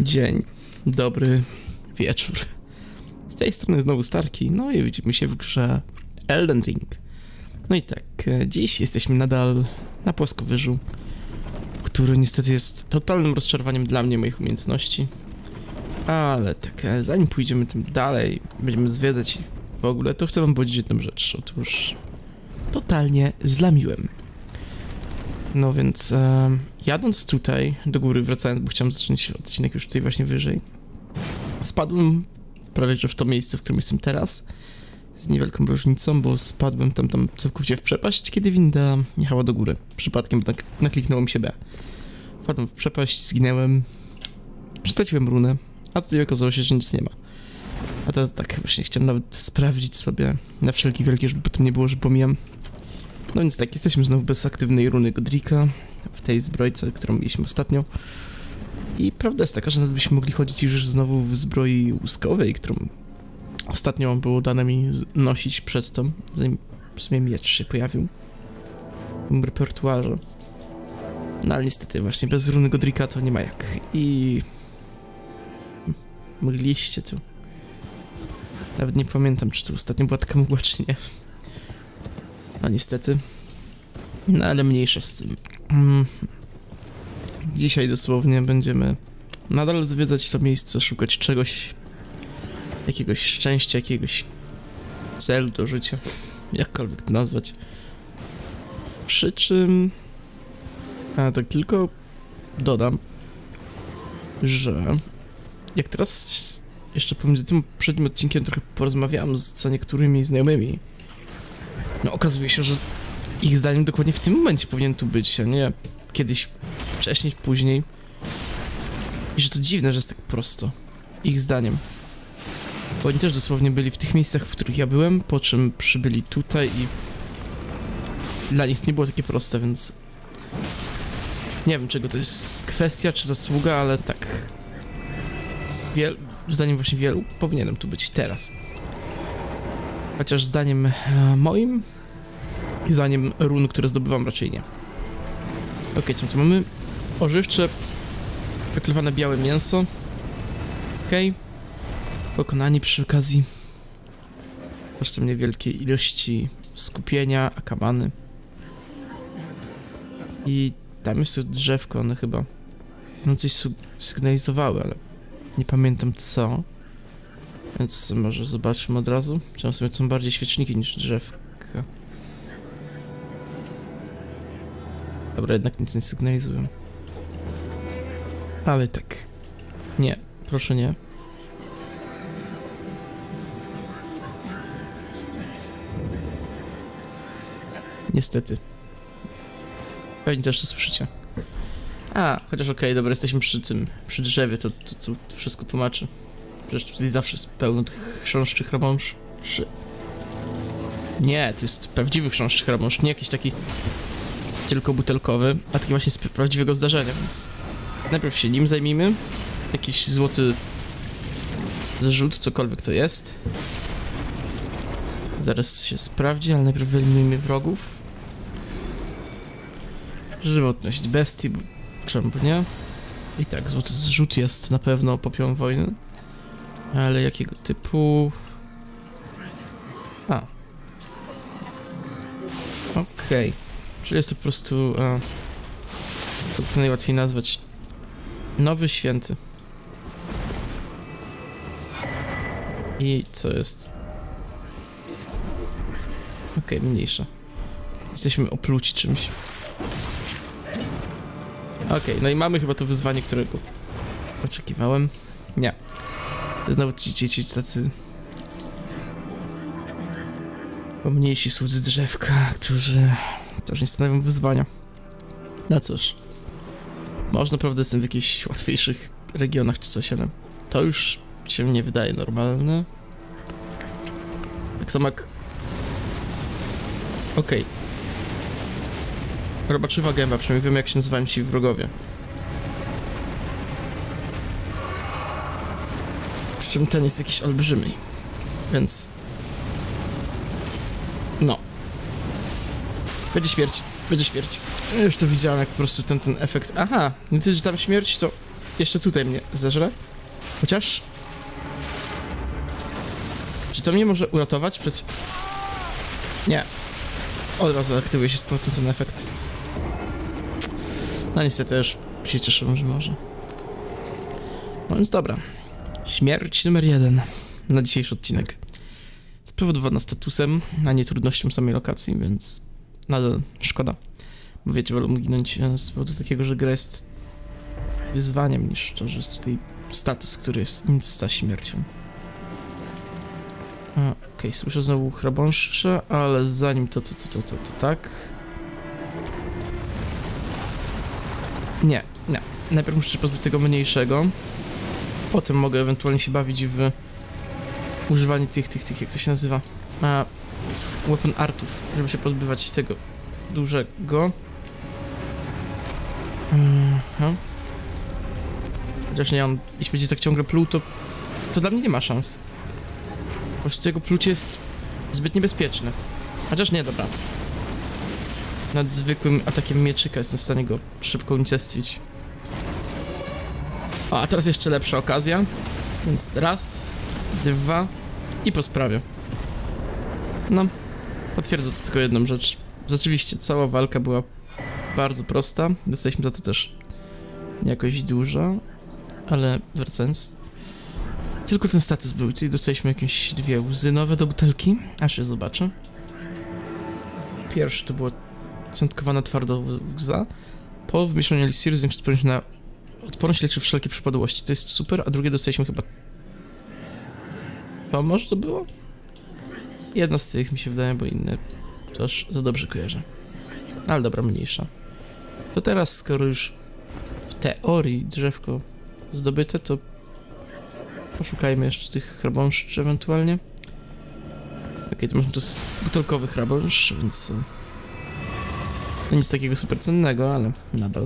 Dzień dobry, wieczór. Z tej strony znowu Starki, no i widzimy się w grze Elden Ring. No i tak, dziś jesteśmy nadal na płaskowyżu, który niestety jest totalnym rozczarowaniem dla mnie, moich umiejętności. Ale tak, zanim pójdziemy tym dalej, będziemy zwiedzać w ogóle, to chcę wam powiedzieć jedną rzecz. Otóż totalnie zlamiłem. No więc jadąc tutaj do góry, wracając, bo chciałem zacząć odcinek już tutaj właśnie wyżej, spadłem prawie że w to miejsce, w którym jestem teraz, z niewielką różnicą, bo spadłem tam całkowicie w przepaść, kiedy winda jechała do góry. Przypadkiem, bo tak nakliknęło mi się B. Wpadłem w przepaść, zginęłem, straciłem runę, a tutaj okazało się, że nic nie ma. A teraz tak, właśnie chciałem nawet sprawdzić sobie na wszelki wielki, żeby potem nie było, że pomijam. No więc tak, jesteśmy znowu bez aktywnej runy Godrika w tej zbrojce, którą mieliśmy ostatnio. I prawda jest taka, że nawet byśmy mogli chodzić już znowu w zbroi łuskowej, którą ostatnio było dane mi nosić przedtem, zanim w sumie miecz się pojawił w moim repertuarze. No ale niestety właśnie bez runy Godrika to nie ma jak. I mgliście tu. Nawet nie pamiętam, czy tu ostatnio była taka mgła, czy nie. No niestety. No ale mniejsza z tym. Dzisiaj dosłownie będziemy nadal zwiedzać to miejsce, szukać czegoś, jakiegoś szczęścia, jakiegoś celu do życia, jakkolwiek to nazwać. Przy czym, tak tylko dodam, że jak teraz jeszcze pomiędzy tym poprzednim odcinkiem trochę porozmawiałem z co niektórymi znajomymi, no okazuje się, że ich zdaniem dokładnie w tym momencie powinien tu być, a nie kiedyś wcześniej, później. I że to dziwne, że jest tak prosto. Ich zdaniem. Bo oni też dosłownie byli w tych miejscach, w których ja byłem, po czym przybyli tutaj i dla nich nie było takie proste, więc nie wiem, czego to jest kwestia, czy zasługa, ale tak zdaniem właśnie wielu powinienem tu być teraz. Chociaż zdaniem moim i zdaniem run, które zdobywam, raczej nie. Okej, co tu mamy? Ożywcze, wyklewane białe mięso. Okej. Pokonani przy okazji. Zresztą niewielkiej ilości skupienia, akamany. I tam jest to drzewko, one chyba no coś sygnalizowały, ale nie pamiętam co. Więc może zobaczmy od razu. Czy sobie są bardziej świeczniki niż drzewka. Dobra, jednak nic nie sygnalizują. Ale tak. Nie, proszę nie. Niestety. Pewnie też to słyszycie. Chociaż okej, dobra, jesteśmy przy drzewie, to wszystko tłumaczy. Przecież tutaj zawsze jest pełno tych chrząszczych chromąż. Nie, to jest prawdziwy chrząszcz chromąż, nie jakiś taki tylko butelkowy, a taki właśnie z prawdziwego zdarzenia, więc najpierw się nim zajmijmy. Jakiś złoty zrzut, cokolwiek to jest. Zaraz się sprawdzi, ale najpierw wyeliminujmy wrogów. Żywotność bestii, bo czemu nie? I tak, złoty zrzut jest na pewno popiół wojny. Ale jakiego typu? Okej. Czyli jest to po prostu, to co najłatwiej nazwać, nowy święty. I co jest? Okej, mniejsza. Jesteśmy opluci czymś. Okej, no i mamy chyba to wyzwanie, którego oczekiwałem. Nie. Znowu ci tacy pomniejsi słudzy drzewka, którzy też nie stanowią wyzwania. No cóż. Może naprawdę jestem w jakichś łatwiejszych regionach czy coś, ale to już się nie wydaje normalne. Tak samo jak... Okej. Robaczywa gęba, przynajmniej wiemy jak się nazywają ci wrogowie. Przy czym ten jest jakiś olbrzymi. Więc... No. Będzie śmierć, będzie śmierć. Już to widziałem, jak po prostu ten efekt... Aha, nie tyle, że tam śmierć, to jeszcze tutaj mnie zeżre. Chociaż... Czy to mnie może uratować przed... Nie. Od razu aktywuje się z pomocą ten efekt. No niestety już się cieszyłem, że może. No więc dobra. Śmierć numer 1 na dzisiejszy odcinek. Spowodowana statusem, a nie trudnością samej lokacji, więc nadal szkoda. Bo wiecie, wolę ginąć z powodu takiego, że gra jest wyzwaniem, niż to, że jest tutaj status, który jest insta śmiercią. Okej, słyszę znowu chrabąszcze, ale zanim to tak. Nie. Najpierw muszę się pozbyć tego mniejszego. Potem mogę ewentualnie się bawić w używanie tych, jak to się nazywa? Weapon artów, żeby się pozbywać tego dużego. Chociaż nie, on jeśli będzie tak ciągle pluł, to dla mnie nie ma szans. Po prostu jego plucie jest zbyt niebezpieczne. Chociaż nie, dobra. Nad zwykłym atakiem mieczyka jestem w stanie go szybko unicestwić. O, a teraz jeszcze lepsza okazja. Więc raz, dwa i po sprawie. No, potwierdzę to tylko jedną rzecz. Rzeczywiście cała walka była bardzo prosta. Dostaliśmy za to też nie jakoś dużo, ale wracając. Tylko ten status był, czyli dostaliśmy jakieś 2 łzy nowe do butelki. Aż je zobaczę. Pierwszy to było centkowane twardo łza. Po wmieszaniu eliksiru zwiększa odporność na... Odporność leczy wszelkie przypadłości. To jest super, a drugie dostaliśmy chyba... To może to było? Jedna z tych mi się wydaje, bo inne to aż za dobrze kojarzę. Ale dobra, mniejsza. To teraz, skoro już w teorii drzewko zdobyte, to poszukajmy jeszcze tych chrabąszczy ewentualnie. Okej, to może to jest butelkowy chrabąszcz, więc... No nic takiego super cennego, ale nadal.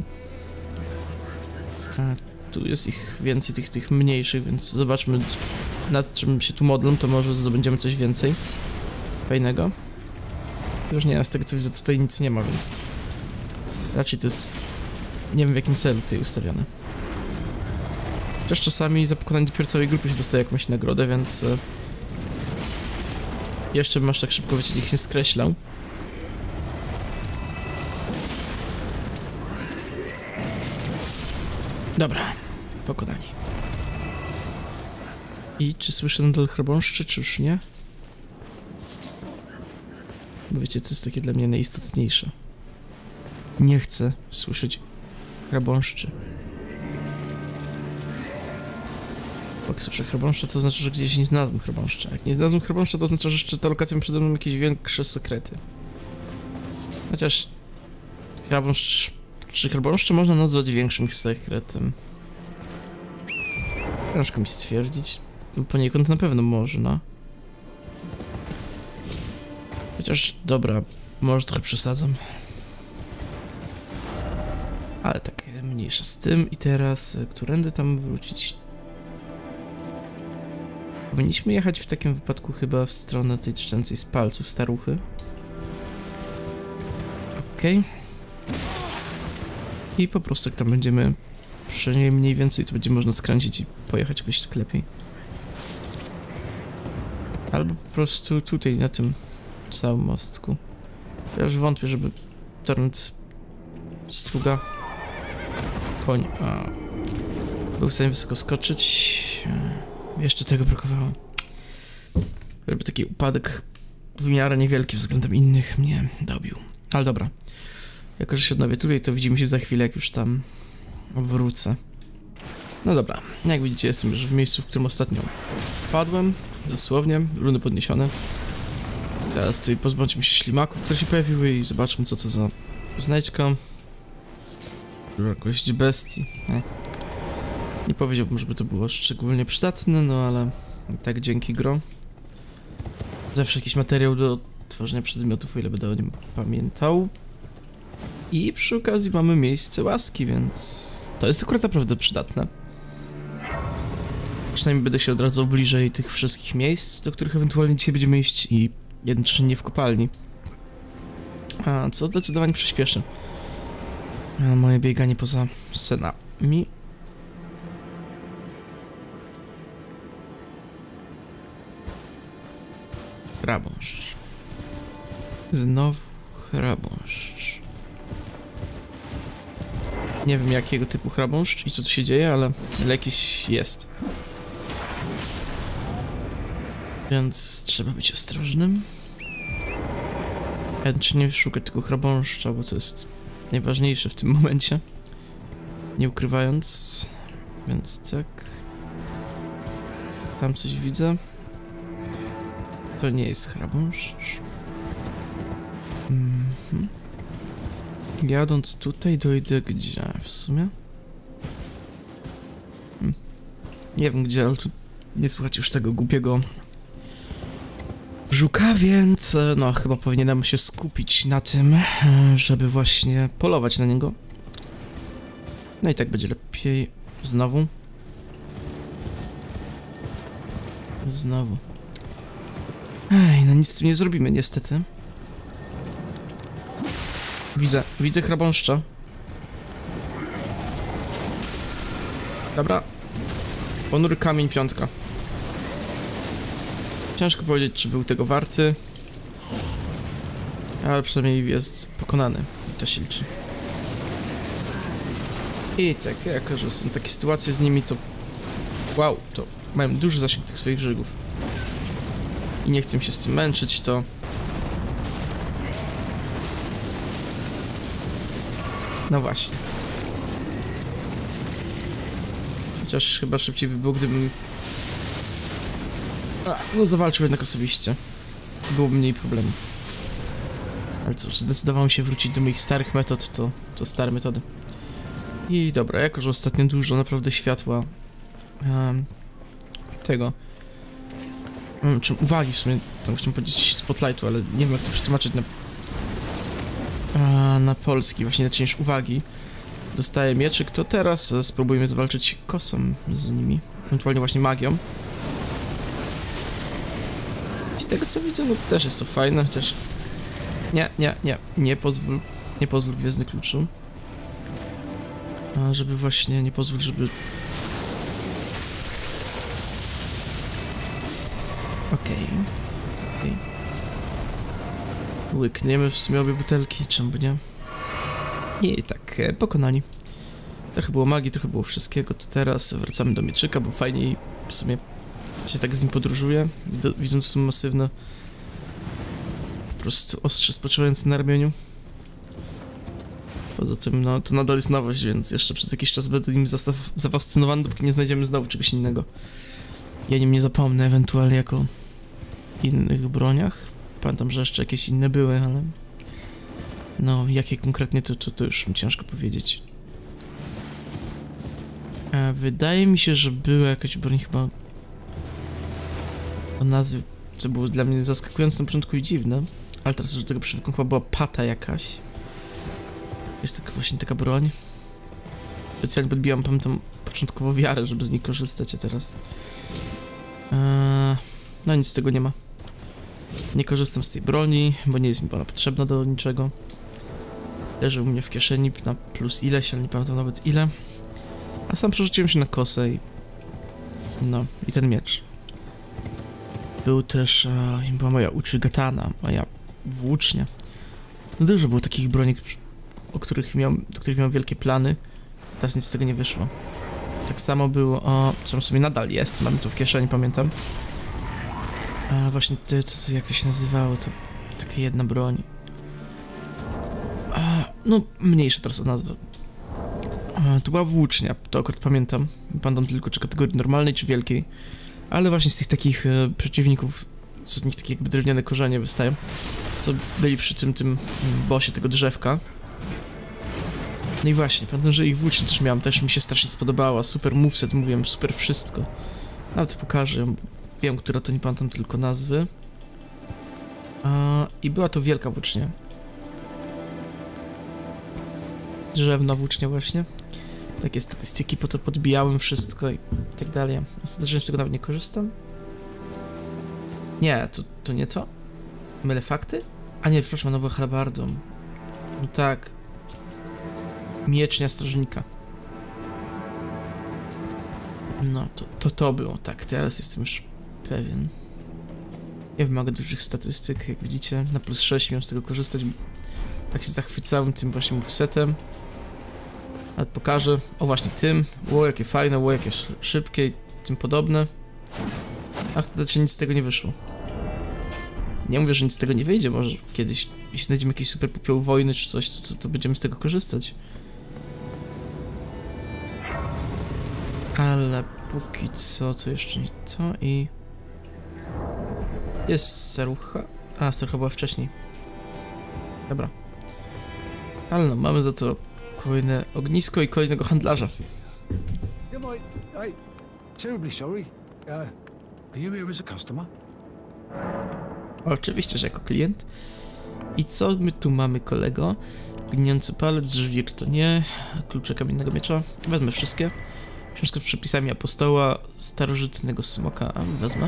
A tu jest ich więcej, tych mniejszych, więc zobaczmy nad czym się tu modlą, to może zdobędziemy coś więcej fajnego. Już nie, z tego co widzę tutaj nic nie ma, więc raczej to jest... Nie wiem w jakim celu tutaj ustawione. Chociaż czasami za pokonanie dopiero całej grupy się dostaje jakąś nagrodę, więc... Jeszcze bym aż tak szybko, wiecie, ich nie skreślał. Dobra, pokonani. I czy słyszę nadal chrabąszczy, czy już nie? Bo wiecie, to jest takie dla mnie najistotniejsze. Nie chcę słyszeć chrabąszczy. Jak słyszę chrabąszcze, to znaczy, że gdzieś nie znalazłem chrabąszcza. Jak nie znalazłem chrabąszcza, to oznacza, że jeszcze ta lokacja ma przede mną jakieś większe sekrety. Chociaż... Chrabąszcz... Czy chrabąszcze można nazwać większym sekretem? Ciężko mi stwierdzić. Poniekąd na pewno można. Chociaż, dobra, może trochę przesadzam. Ale tak, mniejsza z tym. I teraz, którędy tam wrócić? Powinniśmy jechać w takim wypadku chyba w stronę tej trzęcej z palców staruchy. Okej. I po prostu jak tam będziemy przy niej mniej więcej, to będzie można skręcić i pojechać jakoś tak lepiej. Albo po prostu tutaj na tym całym mostku. Ja już wątpię, żeby torrent struga koń był w stanie wysoko skoczyć. Jeszcze tego brakowało. Żeby taki upadek w miarę niewielki względem innych mnie dobił. Ale dobra. Jako, że się odnowię tutaj, to widzimy się za chwilę, jak już tam wrócę. No dobra, jak widzicie, jestem już w miejscu, w którym ostatnio padłem. Dosłownie, runy podniesione. Teraz tutaj pozbądźmy się ślimaków, które się pojawiły i zobaczmy, co to za znajdźka. Jakość bestii. Nie powiedziałbym, żeby to było szczególnie przydatne, no ale tak dzięki grom. Zawsze jakiś materiał do tworzenia przedmiotów, o ile będę o nim pamiętał. I przy okazji mamy miejsce łaski, więc to jest akurat naprawdę przydatne. Przynajmniej będę się odradzał bliżej tych wszystkich miejsc, do których ewentualnie dzisiaj będziemy iść i jednocześnie nie w kopalni. A co zdecydowanie przyspieszy moje bieganie poza scenami. Chrabąszcz. Znowu chrabąszcz. Nie wiem jakiego typu chrabąszcz i co tu się dzieje, ale jakiś jest. Więc trzeba być ostrożnym. Chętnie szukać tego chrabąszcza, bo to jest najważniejsze w tym momencie. Nie ukrywając. Więc tak. Tam coś widzę. To nie jest chrabąszcz. Jadąc tutaj dojdę gdzie w sumie? Nie wiem gdzie, ale tu nie słychać już tego głupiego żuka, więc no chyba powinienem się skupić na tym, żeby właśnie polować na niego. No i tak będzie lepiej. Znowu. Znowu. Ej, no nic z tym nie zrobimy niestety. Widzę chrabąszcza. Dobra. Ponury kamień, 5. Ciężko powiedzieć, czy był tego warty. Ale przynajmniej jest pokonany. I to się liczy. I tak, jako że są takie sytuacje z nimi, to... Wow, to mają duży zasięg tych swoich żygów. I nie chcę się z tym męczyć, to... No właśnie. Chociaż chyba szybciej by było, gdybym... no zawalczył jednak osobiście. Byłoby mniej problemów. Ale cóż, zdecydowałem się wrócić do moich starych metod, to stare metody. I dobra, jako że ostatnio dużo naprawdę światła... tego... czym uwagi w sumie, tam chciałem powiedzieć spotlightu, ale nie wiem jak to przetłumaczyć na polski, właśnie inaczej niż uwagi. Dostaję mieczyk, to teraz spróbujmy zwalczyć kosą z nimi, ewentualnie właśnie magią. I z tego co widzę, no też jest to fajne, chociaż... Nie pozwól Gwiezdny Kluczu. Żeby właśnie, nie pozwól, żeby... Okej. Łykniemy w sumie obie butelki, czemu nie? I tak, pokonani. Trochę było magii, trochę było wszystkiego, to teraz wracamy do mieczyka, bo fajniej w sumie się tak z nim podróżuje, widząc są masywne. Po prostu ostrze spoczywające na ramieniu. Poza tym, no, to nadal jest nowość, więc jeszcze przez jakiś czas będę nim zafascynowany, dopóki nie znajdziemy znowu czegoś innego. Ja nim nie zapomnę, ewentualnie jako innych broniach. Pamiętam, że jeszcze jakieś inne były, ale... No, jakie konkretnie, to już mi ciężko powiedzieć. Wydaje mi się, że była jakaś broń chyba... o nazwie, co było dla mnie zaskakujące na początku i dziwne. Ale teraz już do tego przywykłem, chyba była pata jakaś. Jest tak, właśnie taka broń. Specjalnie podbijam, pamiętam, początkowo wiarę, żeby z niej korzystać, a teraz... no nic z tego nie ma. Nie korzystam z tej broni, bo nie jest mi ona potrzebna do niczego. Leży u mnie w kieszeni na plus ileś, ale nie pamiętam nawet ile. A sam przerzuciłem się na kosę i... no, i ten miecz. Był też... była moja uchigatana, moja włócznia. No dużo było takich broni, do których miałem wielkie plany. Teraz nic z tego nie wyszło. Tak samo było... czym sobie nadal jest, mam to w kieszeni, pamiętam. Właśnie jak to się nazywało, to taka jedna broń. No, mniejsza teraz o nazwę. To była włócznia, to akurat pamiętam. Pamiętam tylko czy kategorii normalnej, czy wielkiej. Ale właśnie z tych takich przeciwników, co z nich takie jakby drewniane korzenie wystają, co byli przy tym bossie tego drzewka. No i właśnie, pamiętam, że ich włócznię też miałem, też mi się strasznie spodobała. Super moveset, mówiłem, super wszystko. Nawet pokażę, wiem, która to, nie pamiętam tylko nazwy. I była to wielka włócznia. Drzewna włócznia właśnie. Takie statystyki po to podbijałem wszystko i tak dalej. Ostatecznie z tego nawet nie korzystam. Nie, to nie to? Mylę fakty? A nie, przepraszam, ona była halabardą. No tak. Miecznia strażnika. No, to było, tak, teraz jestem już pewien. Nie wymaga dużych statystyk, jak widzicie, na +6 miałem z tego korzystać, bo tak się zachwycałem tym właśnie movesetem. Ale pokażę, o właśnie tym, jakie fajne, jakie szybkie i tym podobne. A ostatecznie nic z tego nie wyszło. Nie mówię, że nic z tego nie wyjdzie, może kiedyś, jeśli znajdziemy jakiś super popiół wojny czy coś, to będziemy z tego korzystać. Ale póki co, to jeszcze nie to i... Jest starucha. A, starucha była wcześniej. Dobra. Ale no, mamy za to kolejne ognisko i kolejnego handlarza. Oczywiście, że jako klient. I co my tu mamy, kolego? Gnijący palec, żwir to nie. Klucze kamiennego miecza. Wezmę wszystkie. Książkę z przepisami apostoła, starożytnego smoka. A, wezmę.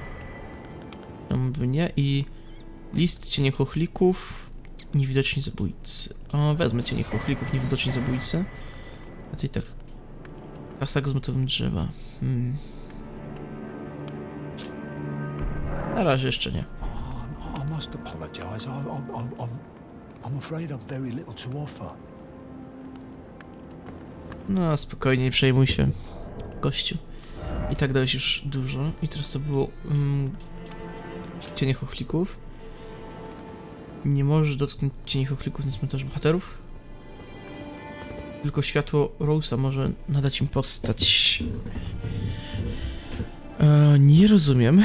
Nie. I list cieniochochlików, niewidoczni zabójcy. O, wezmę cieniochochlików, niewidoczni zabójcy. A to i tak... Kasak z motywem drzewa. Na razie jeszcze nie. No, spokojnie, nie przejmuj się, gościu. I tak dałeś już dużo. I teraz to było... cienie chochlików. Nie możesz dotknąć cieni chochlików na cmentarz bohaterów. Tylko światło Rose'a może nadać im postać. Nie rozumiem.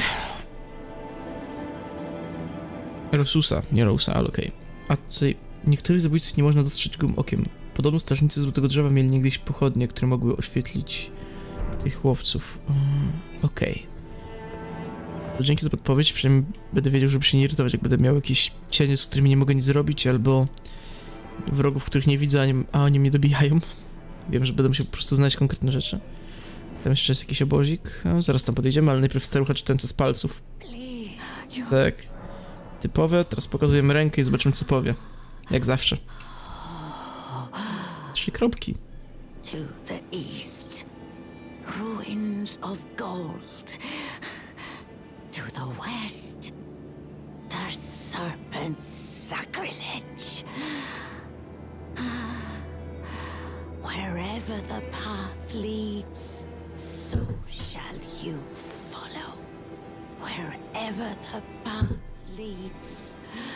Rosusa, nie Rose'a, ale okej. A tutaj niektórych zabójców nie można dostrzec gołym okiem. Podobno strażnicy Złotego Drzewa mieli niegdyś pochodnie, które mogły oświetlić tych łowców. Okej. Dzięki za podpowiedź, przynajmniej będę wiedział, żeby się nie irytować, jak będę miał jakieś cienie, z którymi nie mogę nic zrobić, albo wrogów, których nie widzę, a oni mnie dobijają. Wiem, że będę musiał po prostu znaleźć konkretne rzeczy. Tam jeszcze jest jakiś obozik. Zaraz tam podejdziemy, ale najpierw starucha czytająca z palców. Tak. Typowe, teraz pokazujemy rękę i zobaczymy, co powie. Jak zawsze. 3 kropki. To the east, ruins of gold. To the west, the serpent's sacrilege. Wherever the path leads, so shall you follow. Wherever the path leads,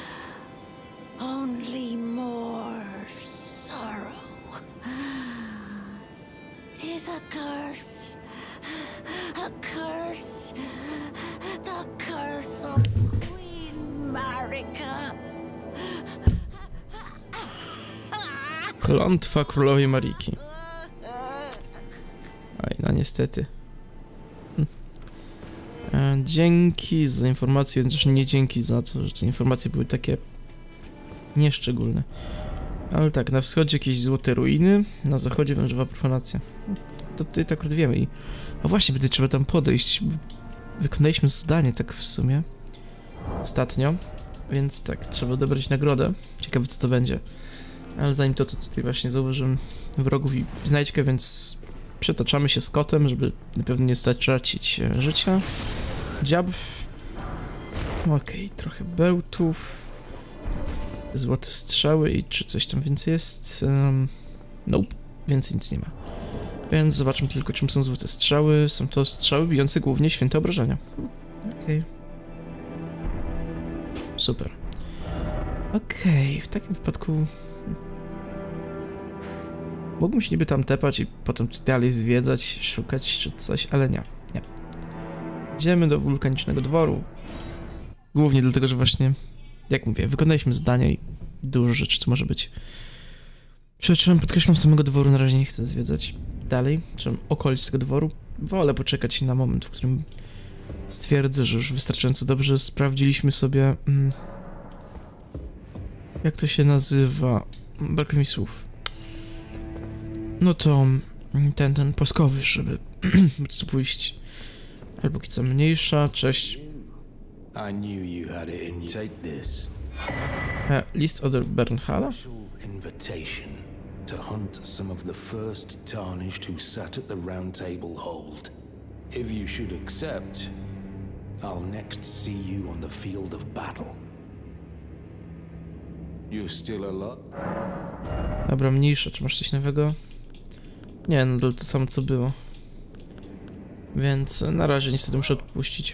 only more sorrow. 'Tis a curse, the curse of Queen Marika. Klątwa królowej Mariki. Oj, no niestety. Dzięki za informację, chociaż nie dzięki za to, że te informacje były takie nieszczególne. Ale tak, na wschodzie jakieś złote ruiny, na zachodzie wężowa profanacja. To tutaj tak akurat wiemy i... A właśnie, będzie trzeba tam podejść. Wykonaliśmy zadanie tak w sumie. Ostatnio. Więc tak, trzeba odebrać nagrodę. Ciekawe, co to będzie. Ale zanim to tutaj właśnie zauważyłem wrogów i znajdźkę, więc przetaczamy się z kotem, żeby na pewno nie tracić życia. Dziab. Okej, trochę bełtów. Złote strzały i czy coś tam więcej jest? Nope, więcej nic nie ma. Więc zobaczmy tylko, czym są złote strzały. Są to strzały bijące głównie święte obrażenia. Okej. Super. Okej, w takim wypadku... Mógłbym się niby tam tepać i potem dalej zwiedzać, szukać czy coś, ale nie. Idziemy do wulkanicznego dworu. Głównie dlatego, że właśnie, jak mówię, wykonaliśmy zadania i dużo rzeczy tu może być. Podkreślam, samego dworu na razie nie chcę zwiedzać dalej. Trzeba okolic tego dworu. Wolę poczekać na moment, w którym stwierdzę, że już wystarczająco dobrze sprawdziliśmy sobie... jak to się nazywa? Brakuje mi słów. No to ten płaskowyż, żeby móc tu pójść. Albo kica mniejsza, cześć. I knew you had it in you. Take this. List od Bernhala? Invitation to hunt some of the first tarnished who sat at the round table hold. If you should accept, I'll next see you on the field of battle. You still alive? Dobra, mniejsza. Czy masz coś nowego? Nie, nadal to samo co było. Więc na razie niestety muszę odpuścić.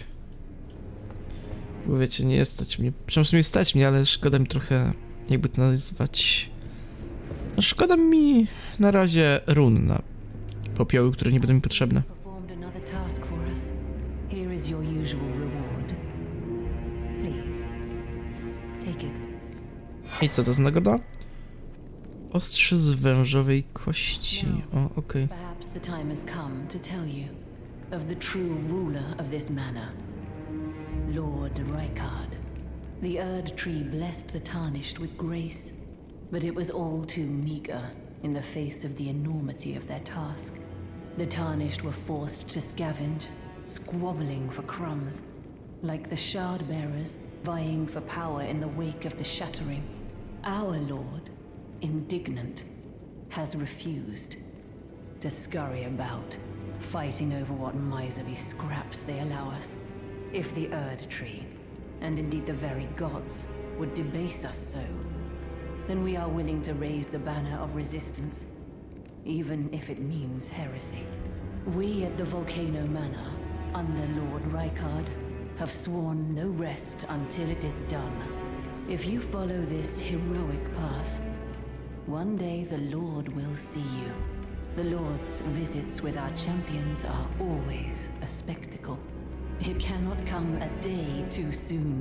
Bo wiecie, nie stać mnie. Przynajmniej stać mnie, ale szkoda mi trochę, jakby to nazwać. No szkoda mi na razie run na popioły, które nie będą mi potrzebne. Performed another task for us. Here is your usual reward. Please, take it. I co to za nagroda? Ostrze z wężowej kości. O, okej. Perhaps the time has come to tell you of the true ruler of this manor, Lord Rykard. The Erd Tree blessed the Tarnished with grace, but it was all too meager in the face of the enormity of their task. The Tarnished were forced to scavenge, squabbling for crumbs, like the Shard Bearers vying for power in the wake of the Shattering. Our Lord, indignant, has refused to scurry about, fighting over what miserly scraps they allow us. If the Erd Tree, and indeed the very gods, would debase us so, then we are willing to raise the banner of resistance, even if it means heresy. We at the Volcano Manor, under Lord Rykard, have sworn no rest until it is done. If you follow this heroic path, one day the Lord will see you. The Lord's visits with our champions are always a spectacle. It cannot come a day too soon.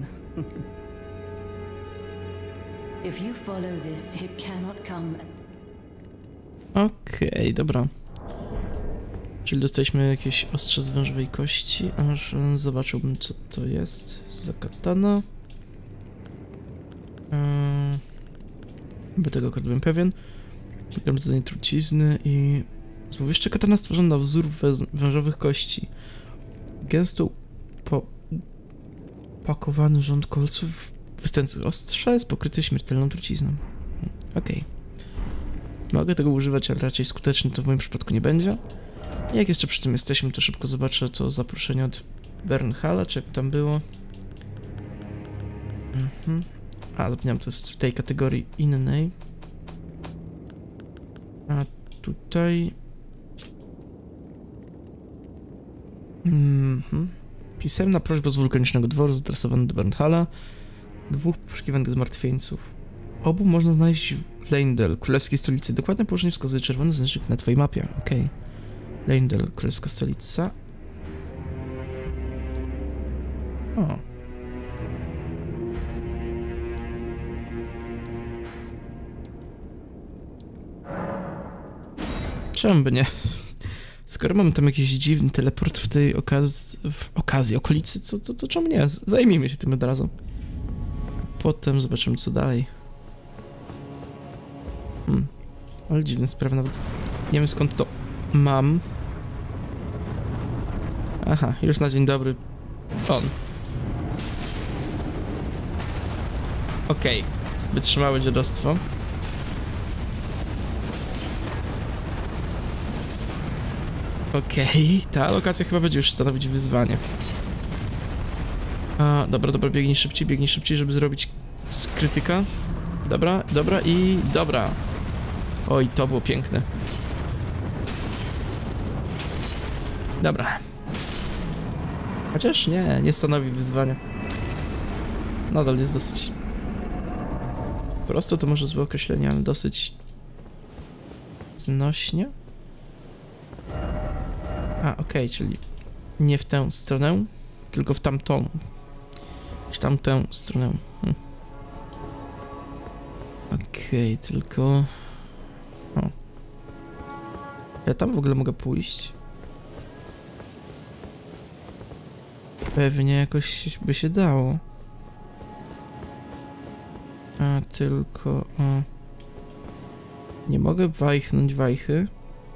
If you follow this, it cannot come. Okej, dobra. Czyli dostaliśmy jakieś ostrze z wężowej kości, aż zobaczyłbym co to jest za katana. By tego akurat byłem pewien. Gromadzenie trucizny i... Złowieszcze katana stworzona na wzór wężowych kości. Gęsto pakowany rząd kolców wystających ostrza jest pokryty śmiertelną trucizną. Okej. Mogę tego używać, ale raczej skuteczny to w moim przypadku nie będzie. I jak jeszcze przy tym jesteśmy, to szybko zobaczę to zaproszenie od Bernhala, czy jak tam było. A, zapomniałem, to jest w tej kategorii innej. A tutaj... Pisemna prośba z wulkanicznego dworu zadresowana do Bernhala. 2 poszukiwanych zmartwieńców. Obu można znaleźć w Leyndell, królewskiej stolicy. Dokładne położenie wskazuje czerwony znacznik na twojej mapie. Okej. Leyndell, królewska stolica. O. Czemu by nie? Skoro mamy tam jakiś dziwny teleport w tej okolicy, to czemu nie? Zajmijmy się tym od razu. Potem zobaczymy co dalej. Ale dziwna sprawa, nawet nie wiem skąd to mam. Aha, już na dzień dobry. On. Okej. Wytrzymałe dziadostwo. Okej, ta lokacja chyba będzie już stanowić wyzwanie. A, dobra, biegnij szybciej, żeby zrobić krytyka. Dobra, i dobra. Oj, to było piękne. Dobra. Chociaż nie stanowi wyzwania. Nadal jest dosyć... Prosto to może złe określenie, ale dosyć... znośnie. A, okej, czyli nie w tę stronę, tylko w tamtą. W tamtę stronę. Okej, tylko... O. Ja tam w ogóle mogę pójść? Pewnie jakoś by się dało. A, tylko... O. Nie mogę wajchnąć wajchy.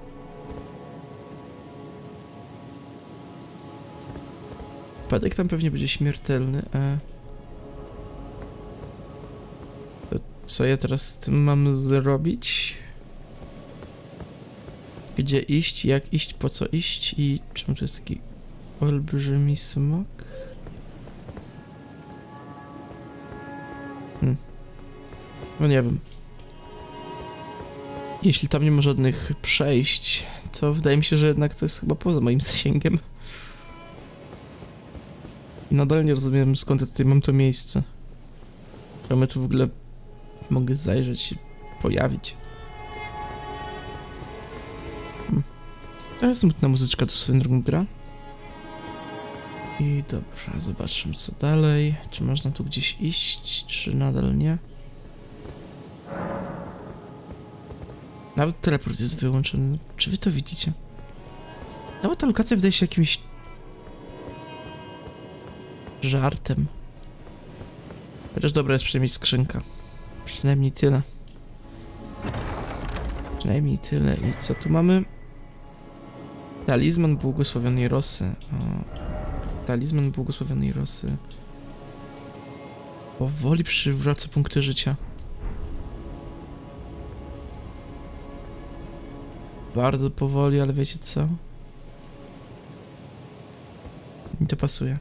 Wypadek tam pewnie będzie śmiertelny, a... To co ja teraz z tym mam zrobić? Gdzie iść, jak iść, po co iść i... Czemu to jest taki olbrzymi smok? No nie wiem. Jeśli tam nie ma żadnych przejść, to wydaje mi się, że jednak to jest chyba poza moim zasięgiem. I nadal nie rozumiem, skąd ja tutaj mam to miejsce. Czemu ja tu w ogóle mogę zajrzeć, się pojawić. To jest smutna muzyczka, tu swoją drugą gra. I dobra, zobaczmy co dalej. Czy można tu gdzieś iść, czy nadal nie? Nawet teleport jest wyłączony. Czy wy to widzicie? Cała ta lokacja wydaje się jakimś żartem. Chociaż dobra jest przynajmniej skrzynka. Przynajmniej tyle. Przynajmniej tyle. I co tu mamy? Talizman błogosławionej Rosy. O. Talizman błogosławionej Rosy. Powoli przywraca punkty życia. Bardzo powoli, ale wiecie co? Mi to pasuje.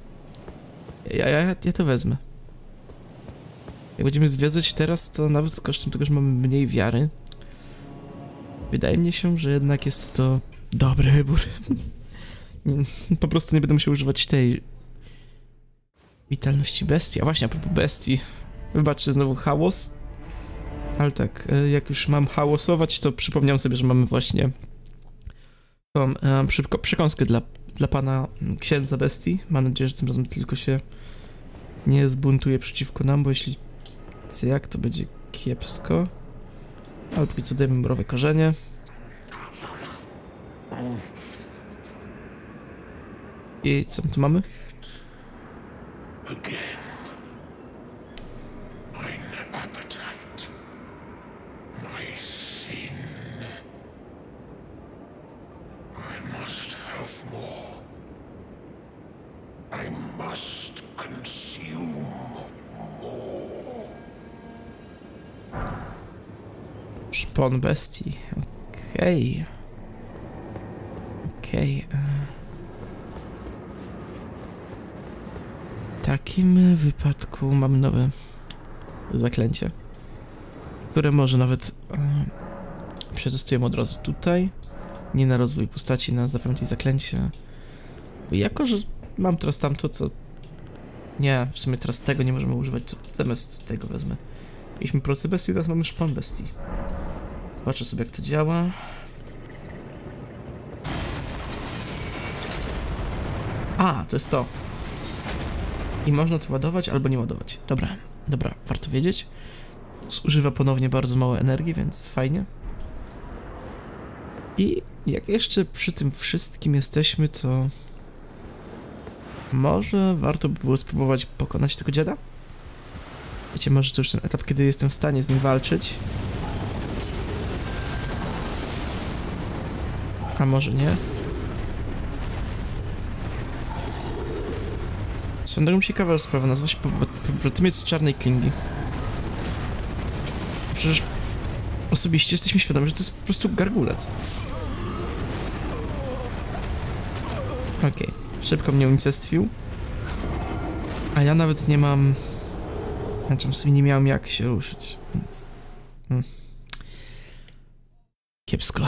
Ja to wezmę. Jak będziemy zwiedzać teraz, to nawet z kosztem tego, że mamy mniej wiary, wydaje mi się, że jednak jest to dobry wybór. Po prostu nie będę musiał używać tej witalności bestii. A właśnie, a propos bestii. Wybaczcie znowu hałas. Ale tak, jak już mam hałasować, to przypomniałem sobie, że mamy właśnie tą przekąskę dla pana księdza bestii. Mam nadzieję, że tym razem tylko się nie zbuntuje przeciwko nam, bo jeśli jak, to będzie kiepsko. Ale póki co dajemy mrowe korzenie. I co my tu mamy? Szpon bestii. Okej. W takim wypadku mamy nowe zaklęcie, które może nawet przetestujemy od razu tutaj. Nie na rozwój postaci, na zapamiętać zaklęcie. Bo jako, że mam teraz tamto, co... Nie, w sumie teraz tego nie możemy używać, to zamiast tego wezmę. Mieliśmy procy bestii, teraz mamy szpon bestii. Zobaczę sobie, jak to działa. A, to jest to. I można to ładować albo nie ładować. Dobra, warto wiedzieć. Zużywa ponownie bardzo mało energii, więc fajnie. I jak jeszcze przy tym wszystkim jesteśmy, to... Może warto by było spróbować pokonać tego dziada? Wiecie, może to już ten etap, kiedy jestem w stanie z nim walczyć. A może nie? Swoją drogą ciekawa sprawa, nazywa się Protymiec Czarnej Klingi. Przecież osobiście jesteśmy świadomi, że to jest po prostu gargulec. Okej, szybko mnie unicestwił. A ja nawet nie mam... Znaczy, w sumie nie miałem jak się ruszyć, więc... Kiepsko.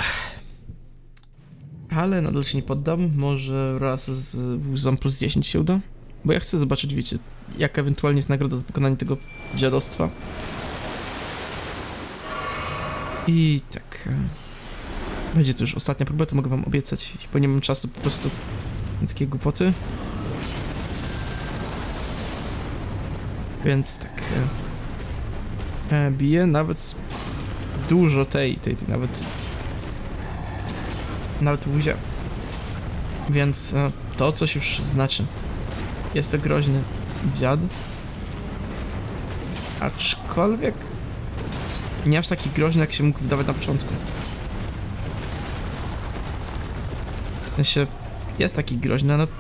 Ale nadal się nie poddam, może raz z łzą plus 10 się uda. Bo ja chcę zobaczyć, wiecie, jaka ewentualnie jest nagroda za pokonanie tego dziadostwa. I tak... Będzie to już ostatnia próba, to mogę wam obiecać, bo nie mam czasu po prostu na takie głupoty. Więc tak... Biję nawet dużo tej nawet łuzia. Więc to coś już znaczy. Jest to groźny dziad. Aczkolwiek nie aż taki groźny, jak się mógł wydawać na początku. W sensie jest taki groźny, ale...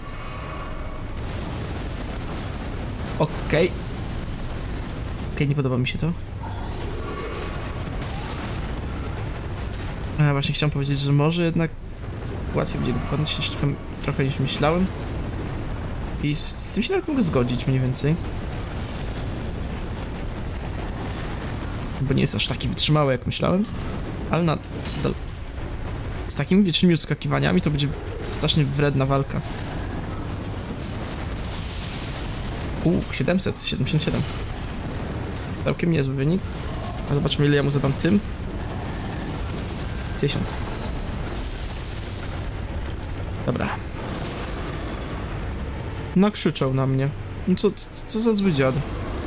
Okej, nie podoba mi się to. Właśnie chciałem powiedzieć, że może jednak łatwiej będzie go pokonać niż trochę niż myślałem. I z tym się nawet mogę zgodzić mniej więcej. bo nie jest aż taki wytrzymały, jak myślałem, ale nadal z takimi wietrznymi odskakiwaniami to będzie strasznie wredna walka. 777. Całkiem niezły wynik. A zobaczmy, ile ja mu zadam tym. 1000. Dobra. Nakrzyczał na mnie. No co za zły dziad.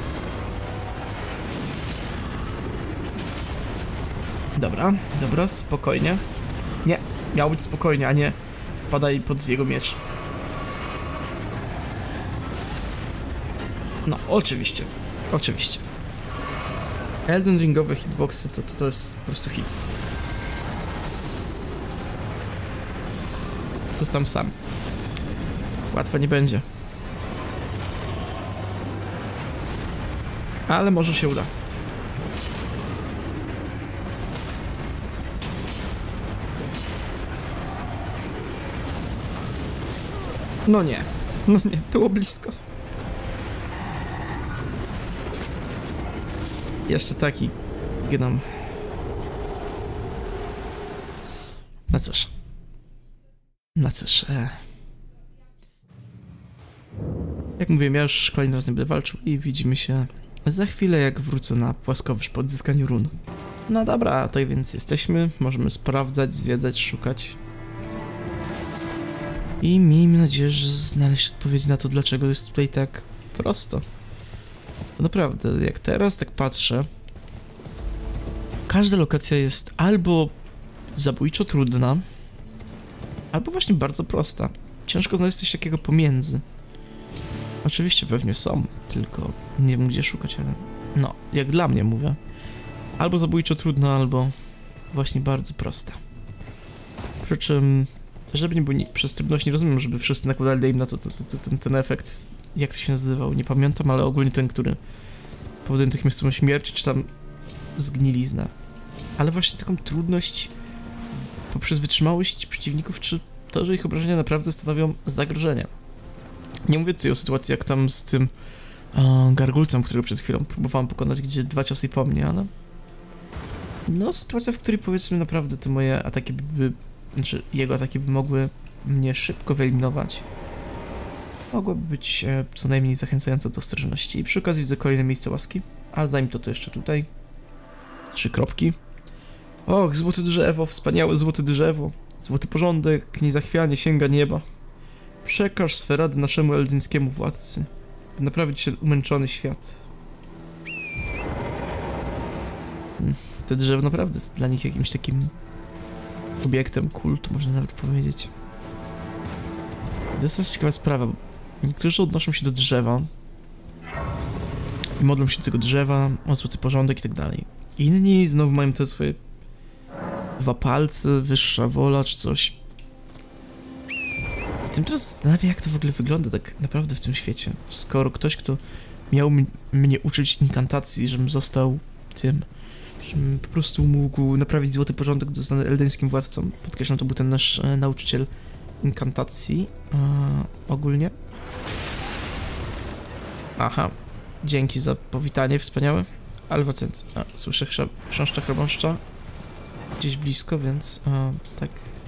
Dobra, spokojnie. Nie, miało być spokojnie, a nie wpadaj pod jego miecz. No, oczywiście. Elden Ringowe hitboxy to jest po prostu hit. Zostałem sam. Łatwo nie będzie. Ale może się uda. No nie, było blisko. Jeszcze taki gnom. No cóż. Jak mówiłem, ja już kolejny raz nie będę walczył i widzimy się za chwilę, jak wrócę na płaskowyż po odzyskaniu run. No dobra, tak więc jesteśmy. Możemy sprawdzać, zwiedzać, szukać. I miejmy nadzieję, że znaleźć odpowiedź na to, dlaczego jest tutaj tak prosto. Bo naprawdę, jak teraz tak patrzę, każda lokacja jest albo zabójczo trudna, albo właśnie bardzo prosta. Ciężko znaleźć coś takiego pomiędzy. Oczywiście pewnie są, tylko nie wiem gdzie szukać, ale no, jak dla mnie mówię. Albo zabójczo trudna, albo właśnie bardzo prosta. Przy czym, żeby nie było, przez trudność nie rozumiem, żeby wszyscy nakładali im na to ten efekt, jak to się nazywał, nie pamiętam, ale ogólnie ten, który powoduje natychmiastową śmierć, czy tam zgniliznę. Ale właśnie taką trudność poprzez wytrzymałość przeciwników, czy to, że ich obrażenia naprawdę stanowią zagrożenie. Nie mówię tutaj o sytuacji jak tam z tym gargulcem, którego przed chwilą próbowałem pokonać, gdzie 2 ciosy po mnie, ale no sytuacja, w której powiedzmy naprawdę te moje ataki znaczy jego ataki by mogły mnie szybko wyeliminować. Mogłoby być co najmniej zachęcające do ostrożności. I przy okazji widzę kolejne miejsce łaski, ale zanim to jeszcze tutaj 3 kropki. Och, złote drzewo, wspaniałe złote drzewo. Złoty porządek, niezachwianie sięga nieba. Przekaż swe rady naszemu eldyńskiemu władcy, by naprawić umęczony świat. Te drzewo naprawdę jest dla nich jakimś takim obiektem kultu, można nawet powiedzieć. To jest ciekawa sprawa, bo niektórzy odnoszą się do drzewa i modlą się do tego drzewa, o złoty porządek i tak dalej. Inni znowu mają te swoje 2 palce, wyższa wola czy coś. I tym teraz zastanawia, jak to w ogóle wygląda tak naprawdę w tym świecie. Skoro ktoś, kto miał mnie uczyć inkantacji, żebym został tym, żebym po prostu mógł naprawić złoty porządek, gdy zostanę eldyńskim władcą. Podkreślam, to był ten nasz nauczyciel inkantacji ogólnie. Aha, dzięki za powitanie, wspaniałe. Alwacent, słyszę chrząszcza chrobąszcza gdzieś blisko, więc tak.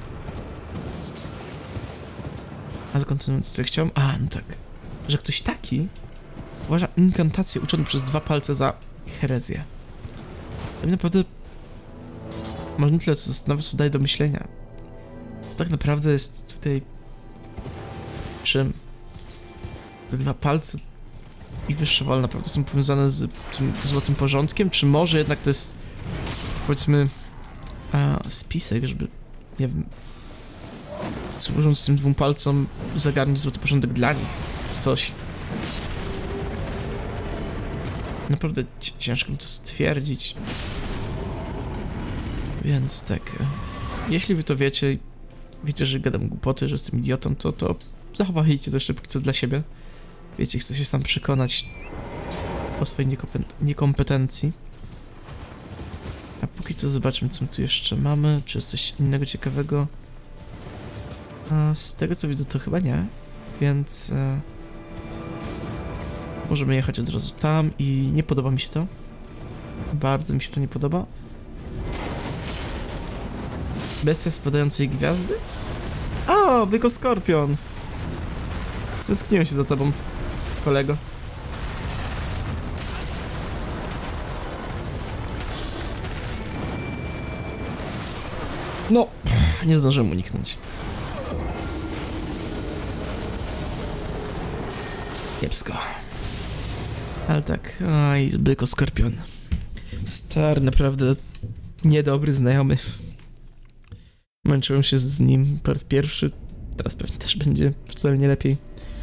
Ale kontynuując, co ja chciałem, no tak, że ktoś taki uważa inkantację uczoną przez 2 palce za herezję. To naprawdę można tyle, co nawet co daje do myślenia. Co tak naprawdę jest tutaj czym? Te 2 palce i wyższa wola naprawdę są powiązane z tym złotym porządkiem, czy może jednak to jest, powiedzmy, spisek, żeby, nie wiem, służąc tym 2 palcom zagarnąć złoty porządek dla nich, czy coś. Naprawdę ciężko mi to stwierdzić. Więc tak, jeśli wy to wiecie, że gadam głupoty, że jestem idiotą, to zachowajcie to jeszcze póki co dla siebie. Wiecie, chcę się sam przekonać o swojej niekompetencji. A póki co zobaczmy, co my tu jeszcze mamy, czy jest coś innego ciekawego. Z tego co widzę, to chyba nie, więc możemy jechać od razu tam i nie podoba mi się to. Bardzo mi się to nie podoba. Bestia spadającej gwiazdy? O, byko skorpion! Stęskniłem się za tobą, kolego. No, nie zdążyłem uniknąć. Kiepsko. Ale tak, oj, byko skorpion. Stary, naprawdę niedobry znajomy. Męczyłem się z nim po raz pierwszy. Teraz pewnie też będzie wcale nie lepiej.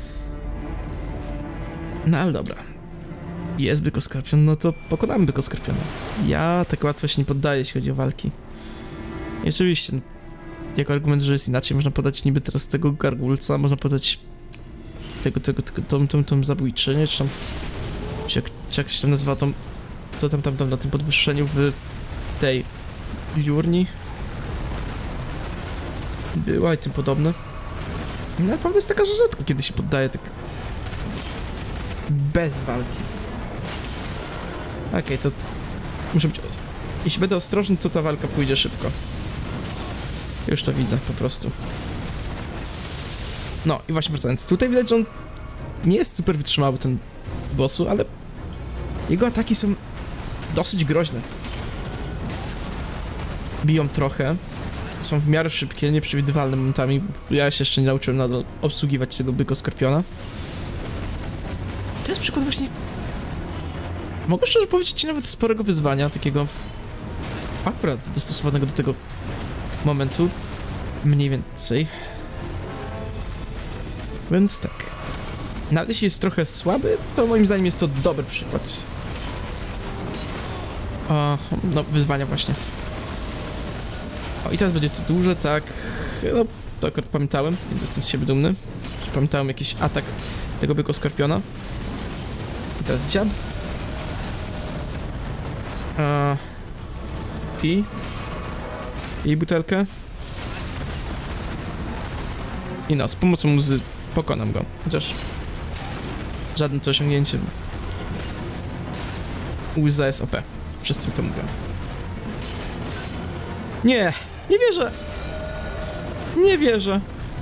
No ale dobra. Jest byko skorpion, no to pokonamy byko skorpiona. Ja tak łatwo się nie poddaję, jeśli chodzi o walki. I oczywiście, jako argument, że jest inaczej, można podać niby teraz tego gargulca, można podać tą zabójczynię, czy tam, czy jak się tam nazywa tą, co tam na tym podwyższeniu w tej liurni była i tym podobne. No, naprawdę jest taka, że rzadko kiedy się poddaje tak bez walki. Okej, to muszę być... Jeśli będę ostrożny, to ta walka pójdzie szybko. Już to widzę, po prostu. No i właśnie wracając, tutaj widać, że on nie jest super wytrzymały, ten bossu, ale jego ataki są dosyć groźne. Biją trochę, są w miarę szybkie, nieprzewidywalne momentami. Ja się jeszcze nie nauczyłem nadal obsługiwać tego byko skorpiona. To jest przykład właśnie... Mogę szczerze powiedzieć, nawet sporego wyzwania, takiego akurat dostosowanego do tego momentu, mniej więcej. Więc tak. Nawet jeśli jest trochę słaby, to moim zdaniem jest to dobry przykład. O, no, wyzwania właśnie. O, i teraz będzie to duże, tak. No, to akurat pamiętałem, więc jestem z siebie dumny. Pamiętałem jakiś atak tego byko skorpiona. I teraz dziab. Pij. I butelkę. I no, z pomocą łzy pokonam go. Chociaż żadne to osiągnięcie. Łza jest OP. Wszyscy mi to mówią. Nie! Nie wierzę! Nie wierzę!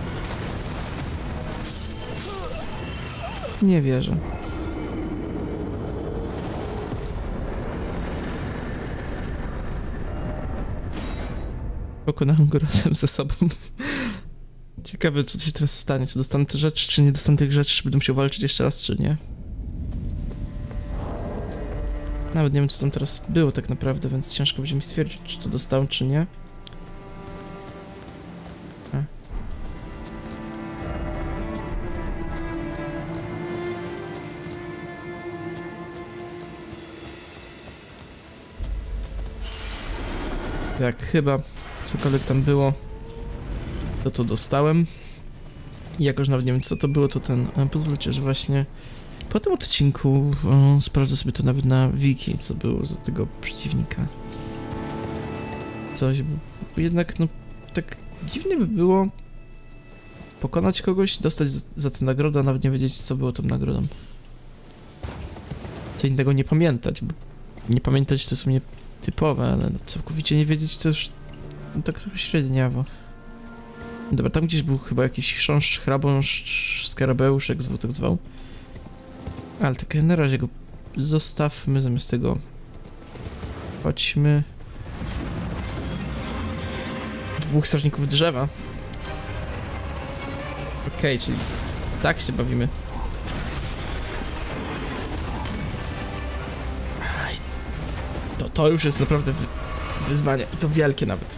Nie wierzę. Pokonałem go razem ze sobą. Ciekawe, co się teraz stanie. Czy dostanę te rzeczy, czy nie dostanę tych rzeczy, czy będę musiał walczyć jeszcze raz, czy nie. Nawet nie wiem, co tam teraz było tak naprawdę, więc ciężko będzie mi stwierdzić, czy to dostałem, czy nie. Tak, chyba cokolwiek tam było, to dostałem. I jako, że nawet nie wiem, co to było, to pozwólcie, że właśnie po tym odcinku sprawdzę sobie to nawet na wiki, co było za tego przeciwnika. Coś, jednak, no, tak dziwnie by było pokonać kogoś, dostać za to nagrodę, a nawet nie wiedzieć, co było tą nagrodą. Co innego nie pamiętać, bo nie pamiętać to jest u mnie typowe, ale całkowicie nie wiedzieć, to już no, tak trochę średniawo. Dobra, tam gdzieś był chyba jakiś chrząszcz, chrabąszcz, skarabeusz, jak zwał, tak zwał. Ale tak na razie go zostawmy, zamiast tego chodźmy. Dwóch strażników drzewa. Okej, czyli tak się bawimy. Aj, to już jest naprawdę wyzwanie i to wielkie nawet.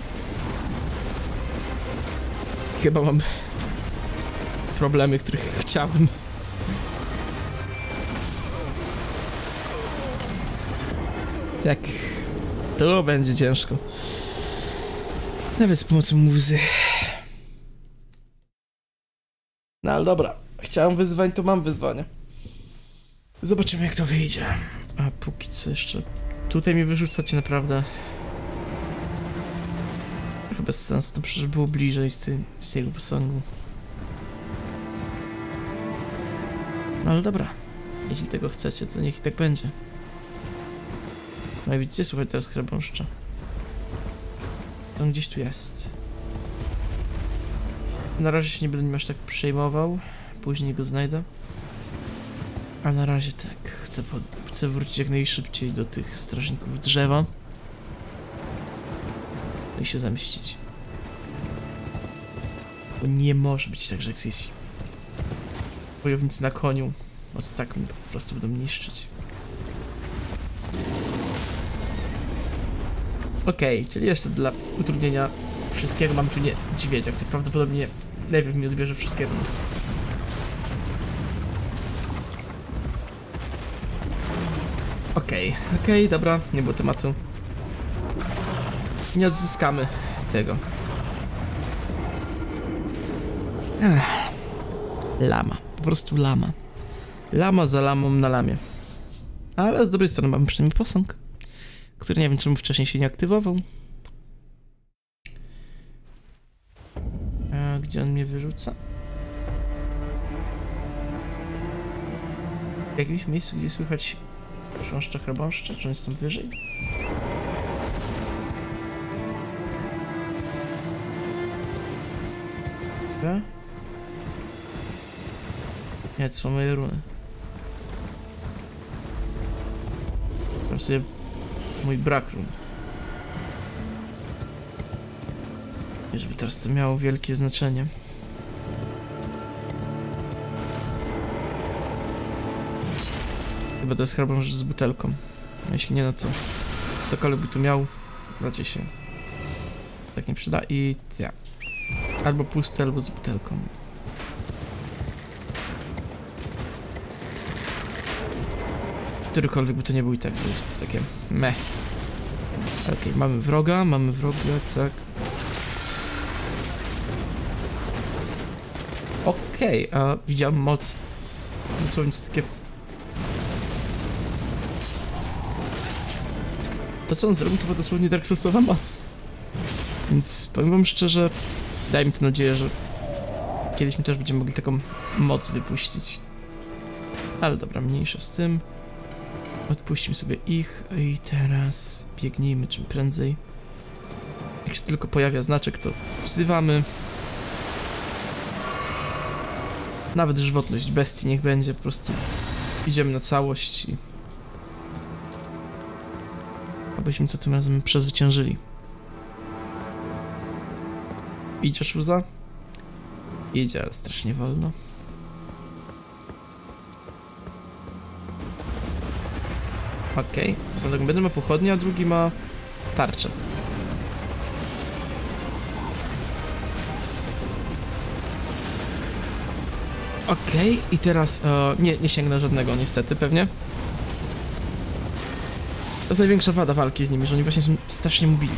Chyba mam problemy, których chciałem. Tak, to będzie ciężko. Nawet z pomocą łzy. No ale dobra, chciałem wyzwań, to mam wyzwanie. Zobaczymy, jak to wyjdzie. A póki co jeszcze... Tutaj mi wyrzucacie naprawdę... Trochę bez sensu, to przecież było bliżej z jego posągu. No ale dobra, jeśli tego chcecie, to niech i tak będzie. No i widzicie, słuchaj, teraz chrabąszcza. On gdzieś tu jest. Na razie się nie będę nim aż tak przejmował. Później go znajdę. A na razie tak. Chcę wrócić jak najszybciej do tych strażników drzewa. I się zamieścić. Bo nie może być tak, że jak jest wojownicy na koniu, no to tak mnie po prostu będą niszczyć. Okej, czyli jeszcze dla utrudnienia wszystkiego mam tu niedźwiedzia, który prawdopodobnie najpierw mi odbierze wszystkiego. Okej, dobra, nie było tematu. Nie odzyskamy tego. Lama, po prostu lama. Lama za lamą na lamie. Ale z dobrej strony mamy przynajmniej posąg, który nie wiem czemu wcześniej się nie aktywował. A gdzie on mnie wyrzuca? W jakimś miejscu, gdzie słychać chrząszcza, czy on jest tam wyżej? Dobra. Nie, to są moje runy. Tam sobie mój brak run. I żeby teraz to miało wielkie znaczenie. Chyba to jest chrabąszcz z butelką. A jeśli nie, no co? Cokolwiek by tu miał, raczej się tak nie przyda i ja. Albo pusty, albo z butelką. Którykolwiek by to nie był i tak, to jest takie meh. Okej, mamy wroga, tak. Okej, a widziałem moc. Dosłownie to takie... To co on zrobił, to była dosłownie Dark Soulsowa moc. Więc powiem wam szczerze, daj mi to nadzieję, że kiedyś my też będziemy mogli taką moc wypuścić. Ale dobra, mniejsza z tym. Odpuścimy sobie ich i teraz biegnijmy czym prędzej. Jak się tylko pojawia znaczek, to wzywamy. Nawet żywotność bestii niech będzie, po prostu idziemy na całość i... abyśmy to tym razem przezwyciężyli. Idziesz, Luza? Idzie, ale strasznie wolno. Okej, jeden ma pochodnie, a drugi ma tarczę. Okej, i teraz nie sięgnę żadnego niestety, pewnie. To jest największa wada walki z nimi, że oni właśnie są strasznie mobilni.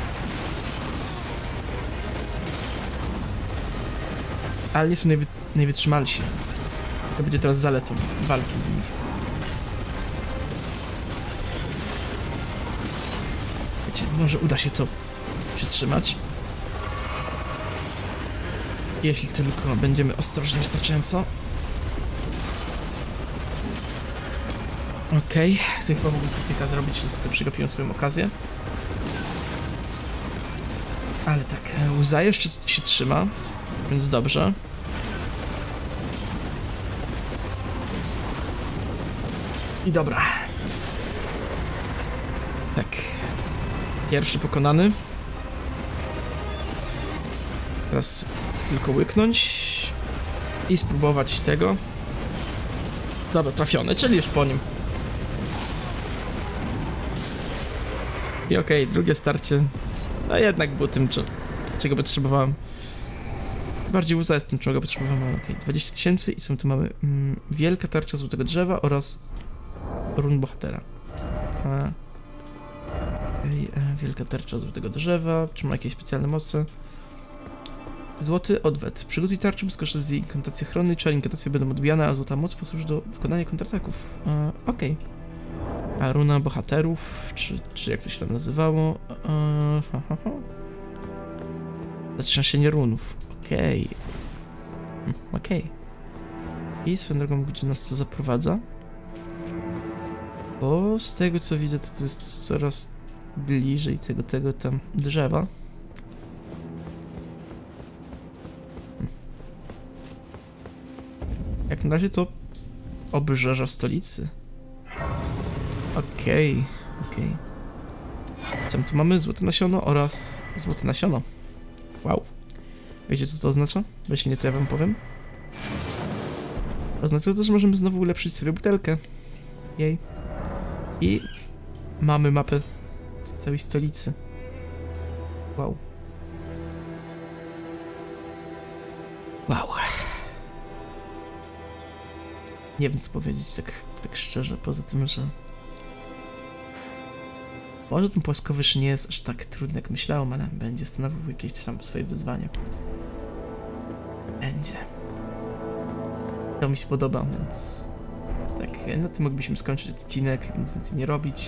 Ale nie są najwytrzymalsi. To będzie teraz zaletą walki z nimi. Wiecie, może uda się to przytrzymać. Jeśli tylko będziemy ostrożni wystarczająco. Okej, tutaj chyba mógłbym krytyka zrobić, niestety przegapiłem swoją okazję. Ale tak, łza jeszcze się trzyma, więc dobrze. I dobra. Tak. Pierwszy pokonany. Teraz tylko łyknąć i spróbować tego. Dobra, trafiony, czyli już po nim. I okej, drugie starcie. No jednak było tym, czego potrzebowałem. Bardziej łza jest tym, czego potrzebowałem, ale okej. 20 000 i co my tu mamy? Wielka tarcza złotego drzewa oraz run bohatera. Wielka tarcza złotego drzewa. Czy ma jakieś specjalne moce? Złoty odwet. Przygotuj tarczę, by skorzystać z jej inkantacji ochronnej. Czar inkantacje będą odbijane, a złota moc posłuży do wykonania kontrataków. Okej. A runa bohaterów, czy jak to się tam nazywało? Zatrzęsienie runów. Okej. Okej. I swoją drogą, gdzie nas to zaprowadza? Bo z tego co widzę, to jest coraz bliżej tego tam drzewa. Jak na razie to obrzeża stolicy. Okej. Co my tu mamy? Złote nasiono oraz złote nasiono. Wow. Wiecie co to oznacza? Jeśli nie, to ja wam powiem. Oznacza to, że możemy znowu ulepszyć sobie butelkę. Jej. I mamy mapę całej stolicy. Wow. Nie wiem co powiedzieć tak szczerze, poza tym, że może ten płaskowyż nie jest aż tak trudny jak myślałem, ale będzie stanowił jakieś tam swoje wyzwanie. Będzie. To mi się podoba, więc tak, na tym moglibyśmy skończyć odcinek, więc więcej nie robić.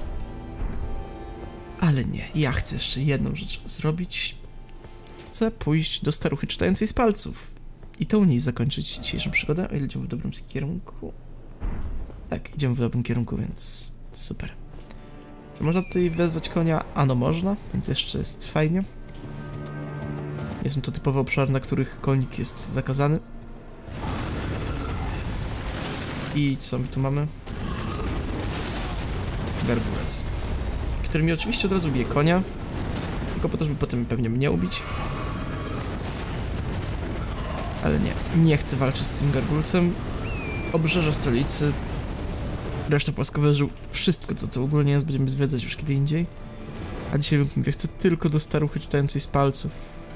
Ale nie, ja chcę jeszcze jedną rzecz zrobić. Chcę pójść do staruchy czytającej z palców. I to u niej zakończyć dzisiejszą przygodę, o ile idziemy w dobrym kierunku. Tak, idziemy w dobrym kierunku, więc super. Czy można tutaj wezwać konia? Ano można, więc jeszcze jest fajnie. Jest to typowy obszar, na których konik jest zakazany. I co my tu mamy? Garbulec, który mi oczywiście od razu bije konia, tylko po to, żeby potem pewnie mnie ubić. Ale nie chcę walczyć z tym garbulcem. Obrzeża stolicy, reszta płaskowyżu, wszystko co ogólnie jest, będziemy zwiedzać już kiedy indziej. A dzisiaj mówię, chcę tylko do staruchy czytającej z palców.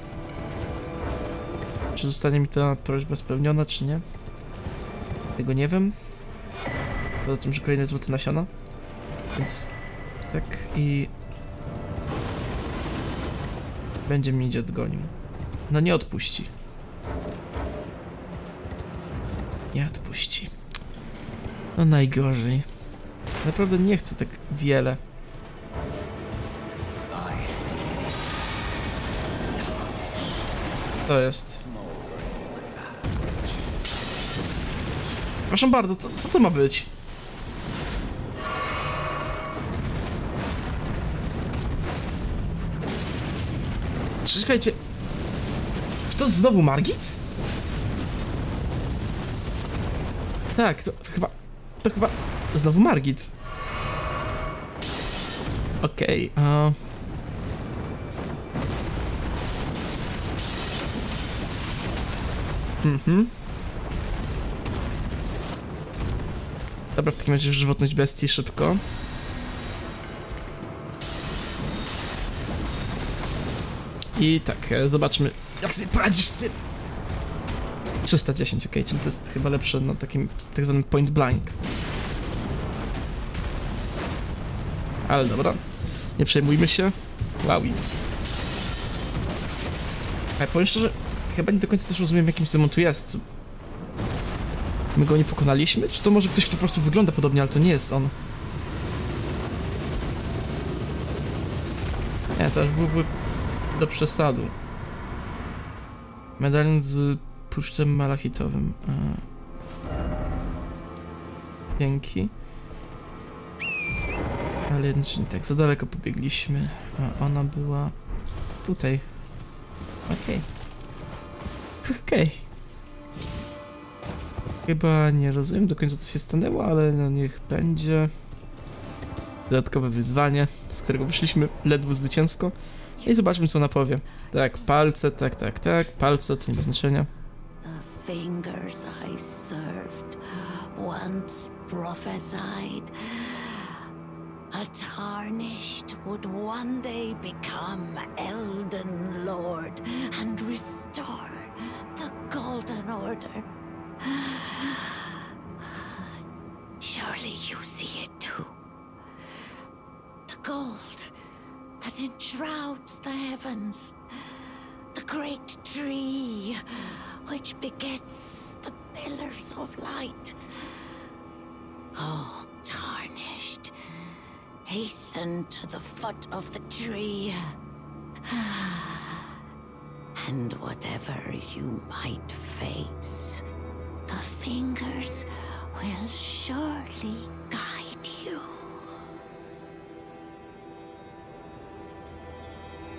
Czy zostanie mi ta prośba spełniona, czy nie? Tego nie wiem. Poza tym, że kolejne złote nasiona. Więc tak i... będzie mnie dziad gonił. No nie odpuści. Nie odpuści. No najgorzej. Naprawdę nie chcę tak wiele. To jest. Proszę bardzo, co to ma być? Czekajcie. Czy to znowu Margit? Tak, to chyba znowu Margit. Okej, Dobra, w takim razie żywotność bestii szybko. I tak, zobaczmy, jak sobie poradzisz z tym. 310, okej, czyli to jest chyba lepsze na takim tak zwanym point blank. Ale dobra, nie przejmujmy się. Wow. Ale powiem szczerze, chyba nie do końca też rozumiem, jakim demon tu jest. My go nie pokonaliśmy? Czy to może ktoś, kto po prostu wygląda podobnie, ale to nie jest on? Nie, to już byłby do przesadu. Medalion z puszczem malachitowym. Dzięki. Ale jednocześnie tak, za daleko pobiegliśmy. A ona była tutaj. Okej. Chyba nie rozumiem do końca, co się stanęło, ale no niech będzie. Dodatkowe wyzwanie, z którego wyszliśmy ledwo zwycięsko. I zobaczmy, co ona powie. Tak, palce, tak, palce, to nie ma znaczenia. The fingers I served once prophesied a tarnished would one day become Elden Lord and restore the Golden Order. Surely you see it too. The gold that enshrouds the heavens. The great tree which begets the pillars of light. Oh, tarnished, hasten to the foot of the tree. And whatever you might face, the fingers will surely guide you.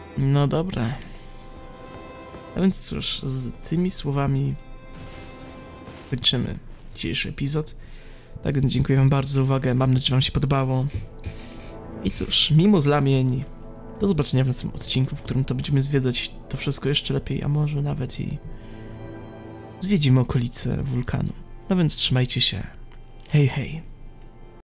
No dobra. A więc cóż, z tymi słowami kończymy dzisiejszy epizod. Tak więc dziękuję wam bardzo za uwagę, mam nadzieję, że wam się podobało. I cóż, mimo zlamień, do zobaczenia w następnym odcinku, w którym to będziemy zwiedzać to wszystko jeszcze lepiej, a może nawet i zwiedzimy okolice wulkanu. No więc trzymajcie się. Hej, hej.